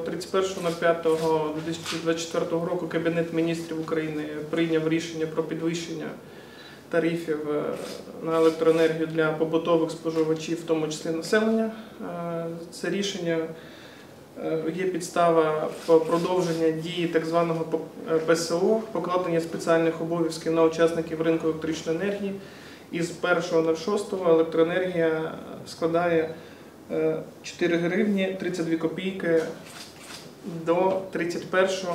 31.05.2024 року Кабінет міністрів України прийняв рішення про підвищення тарифів на електроенергію для побутових споживачів, в тому числі населення. Це рішення є підстава продовження дії так званого ПСО, покладення спеціальних обов'язків на учасників ринку електричної енергії. Із 1.06 електроенергія складає 4 гривні 32 копійки до 30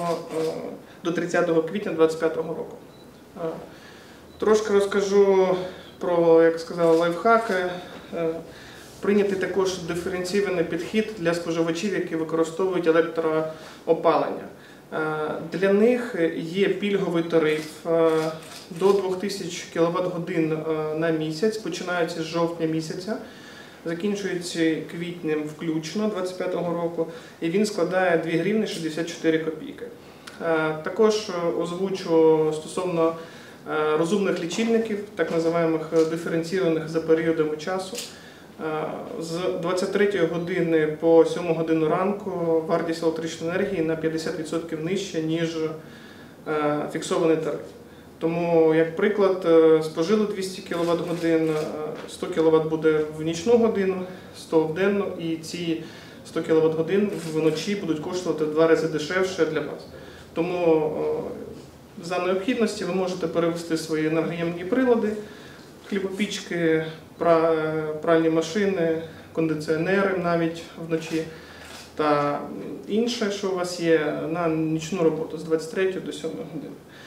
квітня 2025 року. Трошки розкажу про, як сказали, лайфхаки. Прийнятий також диференційований підхід для споживачів, які використовують електроопалення. Для них є пільговий тариф до 2000 кВт-годин на місяць, починаючи з жовтня місяця, закінчується квітнем включно 2025 року, і він складає 2 гривні 64 копійки. Також озвучу стосовно розумних лічильників, так називаємо диференційованих за періодами часу. З 23 години по 7 годину ранку вартість електричної енергії на 50% нижча, ніж фіксований тариф. Тому, як приклад, спожили 200 кВт-годин, 100 кВт буде в нічну годину, 100 в денну, і ці 100 кВт-годин вночі будуть коштувати в 2 рази дешевше для вас. Тому за необхідності ви можете перевести свої енергоємні прилади, хлібопічки, пральні машини, кондиціонери навіть вночі та інше, що у вас є, на нічну роботу з 23 до 7 години.